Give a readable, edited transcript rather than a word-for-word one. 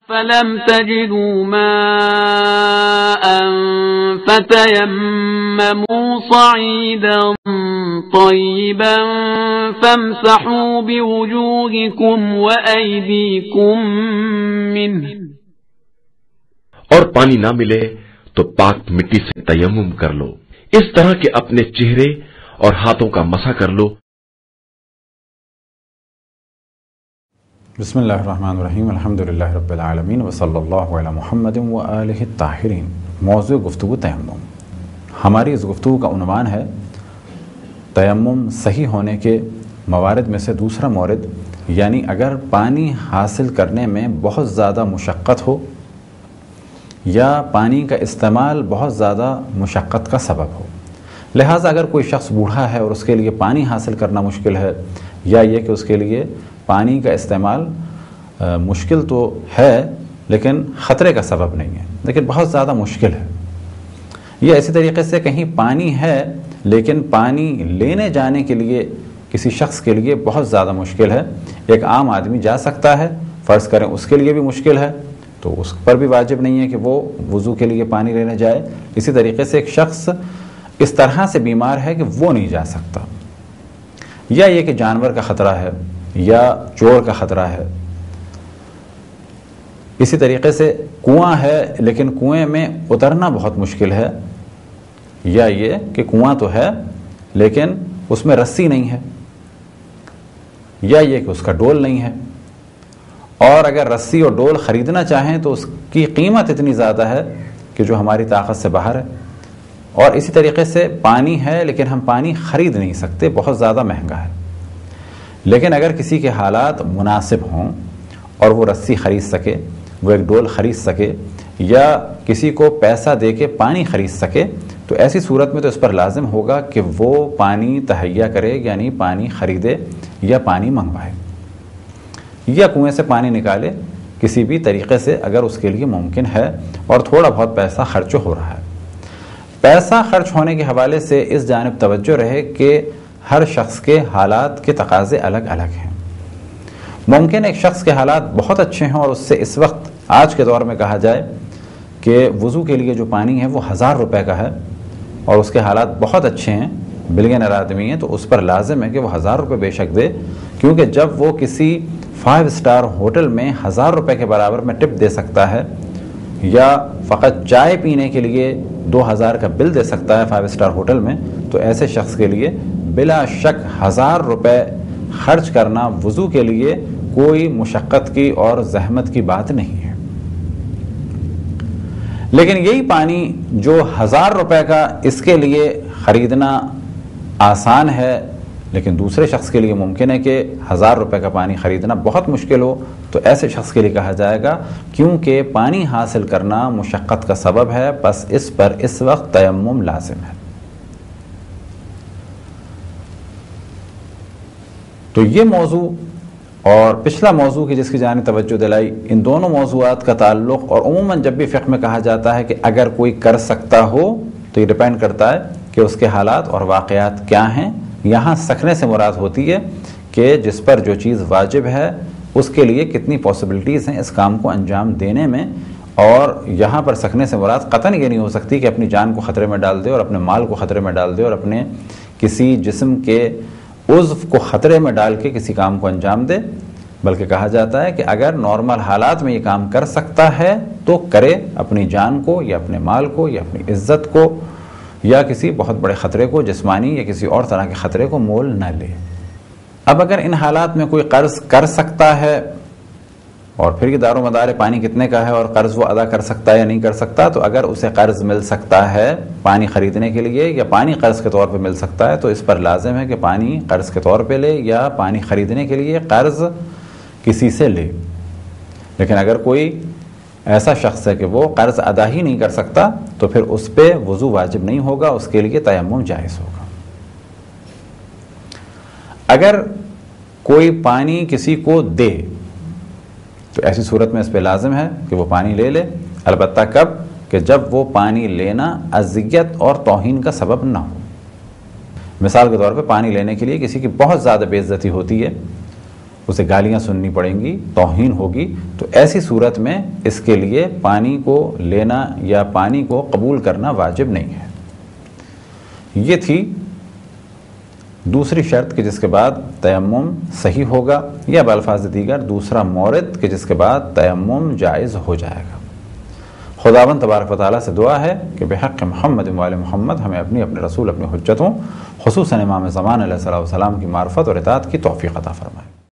Film تجدوا ماء فتيمموا صعيدا طيبا فامسحوا بوجوهكم وأيديكم منه، اور پانی نہ ملے تو پاک مٹی سے تیمم کر لو، اس طرح کہ اپنے چہرے اور ہاتھوں کا مسح کر لو۔ بسم اللہ الرحمن الرحیم، الحمدللہ رب العالمین، وصلی اللہ علی محمد وآلہ الطاہرین۔ موضوع گفتگو تیمم۔ ہماری اس گفتگو کا عنوان ہے تیمم صحیح ہونے کے موارد میں سے دوسرا مورد، یعنی اگر پانی حاصل کرنے میں بہت زیادہ مشقت ہو یا پانی کا استعمال بہت زیادہ مشقت کا سبب ہو۔ لہٰذا اگر کوئی شخص بوڑھا ہے اور اس کے لیے پانی حاصل کرنا مشکل ہے، یا یہ کہ اس کے لیے پانی کا استعمال مشکل تو ہے لیکن خطرے کا سبب نہیں ہے، لیکن بہت زیادہ مشکل ہے، یا اسی طریقے سے کہیں پانی ہے لیکن پانی لینے جانے کے لیے کسی شخص کے لیے بہت زیادہ مشکل ہے، ایک عام آدمی جا سکتا ہے، فرض کریں اس کے لیے بھی مشکل ہے تو اس پر بھی واجب نہیں ہے کہ وہ وضو کے لیے پانی لینے جائے۔ اسی طریقے سے ایک شخص اس طرح سے بیمار ہے کہ وہ نہیں جا سکتا، یا یہ کہ جانور کا خطرہ ہے یا چور کا خطرہ ہے۔ اسی طریقے سے کنواں ہے لیکن کنویں میں اترنا بہت مشکل ہے، یا یہ کہ کنواں تو ہے لیکن اس میں رسی نہیں ہے، یا یہ کہ اس کا ڈول نہیں ہے، اور اگر رسی اور ڈول خریدنا چاہیں تو اس کی قیمت اتنی زیادہ ہے کہ جو ہماری طاقت سے باہر ہے، اور اسی طریقے سے پانی ہے لیکن ہم پانی خرید نہیں سکتے، بہت زیادہ مہنگا ہے۔ لیکن اگر کسی کے حالات مناسب ہوں اور وہ رسی خرید سکے، وہ ایک ڈول خرید سکے، یا کسی کو پیسہ دے کے پانی خرید سکے، تو ایسی صورت میں تو اس پر لازم ہوگا کہ وہ پانی تہیا کرے، یعنی پانی خریدے یا پانی منگوائے یا کنویں سے پانی نکالے، کسی بھی طریقے سے اگر اس کے لیے ممکن ہے اور تھوڑا بہت پیسہ خرچ ہو رہا ہے۔ پیسہ خرچ ہونے کے حوالے سے اس جانب توجہ رہے کہ ہر شخص کے حالات کے تقاضے الگ الگ ہیں۔ ممکن ایک شخص کے حالات بہت اچھے ہیں اور اس سے اس وقت آج کے دور میں کہا جائے کہ وضو کے لیے جو پانی ہے وہ 1000 روپے کا ہے، اور اس کے حالات بہت اچھے ہیں، بلینئر آدمی ہیں، تو اس پر لازم ہے کہ وہ 1000 روپے بے شک دے، کیونکہ جب وہ کسی 5 اسٹار ہوٹل میں 1000 روپے کے برابر میں ٹپ دے سکتا ہے، یا فقط چائے پینے کے لیے 2000 کا بل دے سکتا ہے 5 اسٹار ہوٹل میں، تو ایسے شخص کے لیے بلا شک 1000 روپے خرچ کرنا وضو کے لیے کوئی مشقت کی اور زحمت کی بات نہیں ہے۔ لیکن یہی پانی جو 1000 روپے کا اس کے لیے خریدنا آسان ہے، لیکن دوسرے شخص کے لیے ممکن ہے کہ 1000 روپے کا پانی خریدنا بہت مشکل ہو، تو ایسے شخص کے لیے کہا جائے گا کیونکہ پانی حاصل کرنا مشقت کا سبب ہے، بس اس پر اس وقت تیمم لازم ہے۔ تو یہ موضوع اور پچھلا موضوع کی جس کی جانب توجہ دلائی، ان دونوں موضوعات کا تعلق، اور عموماً جب بھی فقہ میں کہا جاتا ہے کہ اگر کوئی کر سکتا ہو تو یہ ڈیپینڈ کرتا ہے کہ اس کے حالات اور واقعات کیا ہیں۔ یہاں سکنے سے مراد ہوتی ہے کہ جس پر جو چیز واجب ہے اس کے لیے کتنی پاسبلٹیز ہیں اس کام کو انجام دینے میں، اور یہاں پر سکنے سے مراد قطعاً یہ نہیں ہو سکتی کہ اپنی جان کو خطرے میں ڈال دے اور اپنے مال کو خطرے میں ڈال دے اور اپنے کسی جسم کے عضو کو خطرے میں ڈال کے کسی کام کو انجام دے، بلکہ کہا جاتا ہے کہ اگر نارمل حالات میں یہ کام کر سکتا ہے تو کرے، اپنی جان کو یا اپنے مال کو یا اپنی عزت کو یا کسی بہت بڑے خطرے کو، جسمانی یا کسی اور طرح کے خطرے کو مول نہ لے۔ اب اگر ان حالات میں کوئی قرض کر سکتا ہے، اور پھر یہ دار و مدار پانی کتنے کا ہے اور قرض وہ ادا کر سکتا ہے یا نہیں کر سکتا، تو اگر اسے قرض مل سکتا ہے پانی خریدنے کے لیے یا پانی قرض کے طور پہ مل سکتا ہے، تو اس پر لازم ہے کہ پانی قرض کے طور پہ لے یا پانی خریدنے کے لیے قرض کسی سے لے۔ لیکن اگر کوئی ایسا شخص ہے کہ وہ قرض ادا ہی نہیں کر سکتا تو پھر اس پہ وضو واجب نہیں ہوگا، اس کے لیے تیمم جائز ہوگا۔ اگر کوئی پانی کسی کو دے تو ایسی صورت میں اس پہ لازم ہے کہ وہ پانی لے لے، البتہ کب؟ کہ جب وہ پانی لینا اذیت اور توہین کا سبب نہ ہو۔ مثال کے طور پہ پانی لینے کے لیے کسی کی بہت زیادہ بے عزتی ہوتی ہے، اسے گالیاں سننی پڑیں گی، توہین ہوگی، تو ایسی صورت میں اس کے لیے پانی کو لینا یا پانی کو قبول کرنا واجب نہیں ہے۔ یہ تھی دوسری شرط کہ جس کے بعد تیمم صحیح ہوگا، یا بالفاظ دیگر دوسرا مورد کہ جس کے بعد تیمم جائز ہو جائے گا۔ خداوند تبارک و تعالیٰ سے دعا ہے کہ بحق محمد و آل محمد ہمیں اپنے رسول، اپنی حجتوں، خصوصاً امام زمان علیہ السلام کی معرفت اور اطاعت کی توفیق عطا فرمائے۔